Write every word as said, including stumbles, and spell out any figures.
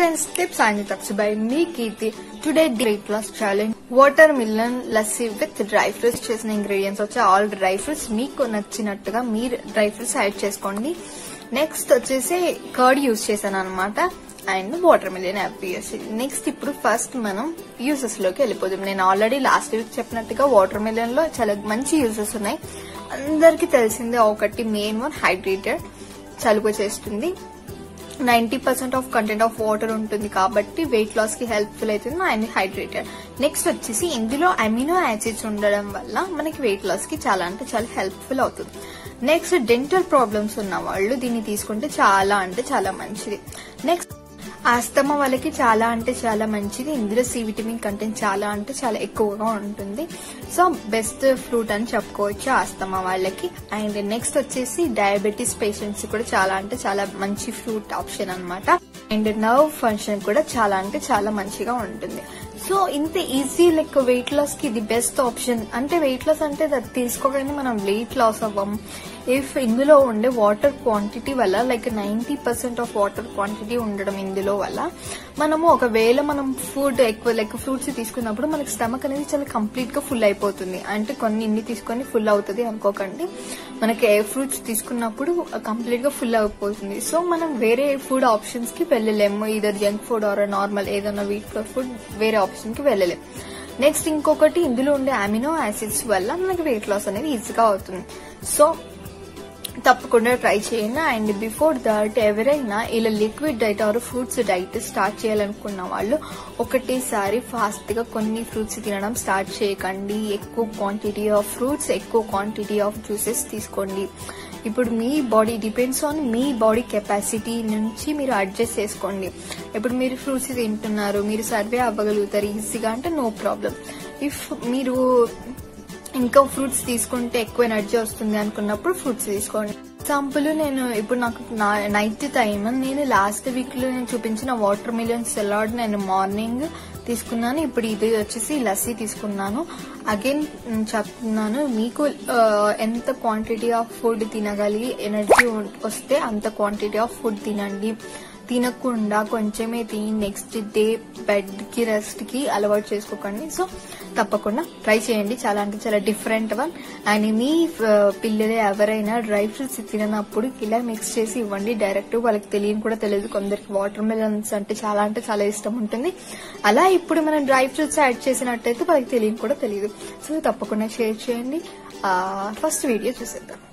friends, tips and tips by me Keerti. Today weight loss challenge watermelon lassi with dry fruits. చేసిన ingredients వచ్చి all dry fruits మీకు నచ్చినట్టుగా మీరు dry fruits add చేసుకోండి. Next వచ్చేసి curd use చేశాను అనమాట అండ్ వాటర్ మిలన్ యాడ్ చేసి. నెక్స్ట్ ఇప్పుడు ఫస్ట్ మనం యూజెస్ లోకి వెళ్ళిపోదాం. నేను ఆల్రెడీ లాస్ట్ వీక్ చెప్పినట్టుగా వాటర్ మిలన్ లో చాలా మంచి యూజెస్ ఉన్నాయి. అందరికి తెలిసిందే ఒకటి మెయిన్ వన్ హైడ్రేటెడ్, చలువ చేస్తుంది. Ninety percent of content of water ఉంటుంది కాబట్టి వెయిట్ లాస్ కి హెల్ప్ఫుల్ అవుతుంది అండ్ హైడ్రేటెడ్. నెక్స్ట్ వచ్చేసి ఇందులో అమినో యాసిడ్స్ ఉండడం వల్ల మనకి వెయిట్ లాస్ కి చాలా అంటే చాలా హెల్ప్ఫుల్ అవుతుంది. నెక్స్ట్ డెంటల్ ప్రాబ్లమ్స్ ఉన్న వాళ్ళు దీన్ని తీసుకుంటే చాలా అంటే చాలా మంచిది. నెక్స్ట్ ఆస్తమా వాళ్ళకి చాలా అంటే చాలా మంచిది. ఇందులో సి విటమిన్ కంటెంట్ చాలా అంటే చాలా ఎక్కువగా ఉంటుంది. సో బెస్ట్ ఫ్రూట్ అని చెప్పుకోవచ్చు ఆస్తమా వాళ్ళకి. అండ్ నెక్స్ట్ వచ్చేసి డయాబెటీస్ పేషెంట్స్ కూడా చాలా అంటే చాలా మంచి ఫ్రూట్ ఆప్షన్ అనమాట. అండ్ నర్వ్ ఫంక్షన్ కూడా చాలా అంటే చాలా మంచిగా ఉంటుంది. సో ఇంత ఈజీ లైక్ వెయిట్ లాస్ కి ఇది బెస్ట్ ఆప్షన్. అంటే వెయిట్ లాస్ అంటే తీసుకోగానే మనం వెయిట్ లాస్ అవ్వం. ఇఫ్ ఇందులో ఉండే వాటర్ క్వాంటిటీ వల్ల like ninety percent of water quantity ఉండడం ఇందులో వల్ల మనము ఒకవేళ మనం ఫుడ్ ఎక్కువ లైక్ ఫ్రూట్స్ తీసుకున్నప్పుడు మనకి స్టమక్ అనేది చాలా కంప్లీట్ గా ఫుల్ అయిపోతుంది. అంటే కొన్ని ఇన్ని తీసుకొని ఫుల్ అవుతుంది అనుకోకండి. మనకి ఏ ఫ్రూట్స్ తీసుకున్నప్పుడు కంప్లీట్ గా ఫుల్ అయిపోతుంది. సో మనం వేరే ఫుడ్ ఆప్షన్స్ కి వెళ్ళలేము. Either junk food or normal ఏదైనా వీట్ ఫ్లోర్ ఫుడ్ వేరే ఆప్షన్ కి వెళ్ళలేము. నెక్స్ట్ ఇంకొకటి ఇందులో ఉండే అమినో యాసిడ్స్ వల్ల మనకి వెయిట్ లాస్ అనేది ఈజీగా అవుతుంది. సో తప్పకుండా ట్రై చేయండి. అండ్ బిఫోర్ దట్ ఎవరైనా ఇలా liquid diet or fruits diet start చేయాలనుకున్న వాళ్ళు ఒకటేసారి ఫాస్ట్ గా కొన్ని ఫ్రూట్స్ తినడం స్టార్ట్ చేయకండి. ఎక్కువ క్వాంటిటీ ఆఫ్ ఫ్రూట్స్, ఎక్కువ క్వాంటిటీ ఆఫ్ జ్యూసెస్ తీసుకోండి. ఇప్పుడు మీ బాడీ డిపెండ్స్ ఆన్ మీ బాడీ కెపాసిటీ నుంచి మీరు అడ్జస్ట్ చేసుకోండి. ఇప్పుడు మీరు ఫ్రూట్స్ తింటున్నారు, మీరు సర్వే అవ్వగలుగుతారు ఈజీగా అంటే నో ప్రాబ్లం. ఇఫ్ మీరు ఇంకా ఫ్రూట్స్ తీసుకుంటే ఎక్కువ ఎనర్జీ వస్తుంది అనుకున్నప్పుడు ఫ్రూట్స్ తీసుకోండి. ఎగ్జాంపుల్ నేను ఇప్పుడు నాకు నైట్ టైం నేను లాస్ట్ వీక్ లో నేను చూపించిన వాటర్ మిలన్ సలాడ్ నేను మార్నింగ్ తీసుకున్నాను. ఇప్పుడు ఇది వచ్చేసి లస్సీ తీసుకున్నాను. అగైన్ చెప్తున్నాను, మీకు ఎంత క్వాంటిటీ ఆఫ్ ఫుడ్ తినగలిగి ఎనర్జీ వస్తే అంత క్వాంటిటీ ఆఫ్ ఫుడ్ తినండి. తినకుండా కొంచెమే తిని నెక్స్ట్ డే బెడ్ కి రెస్ట్ కి అలవాటు చేసుకోకండి. సో తప్పకుండా ట్రై చేయండి. చాలా అంటే చాలా డిఫరెంట్ వన్. అండ్ మీ పిల్లలు ఎవరైనా డ్రై ఫ్రూట్స్ తినప్పుడు ఇలా మిక్స్ చేసి ఇవ్వండి డైరెక్ట్. వాళ్ళకి తెలియని కూడా తెలియదు. కొందరికి వాటర్ మిలన్స్ అంటే చాలా అంటే చాలా ఇష్టం ఉంటుంది. అలా ఇప్పుడు మనం డ్రై ఫ్రూట్స్ యాడ్ చేసినట్టయితే వాళ్ళకి తెలియని కూడా తెలియదు. సో తప్పకుండా షేర్ చేయండి. ఫస్ట్ వీడియో చూసేద్దాం.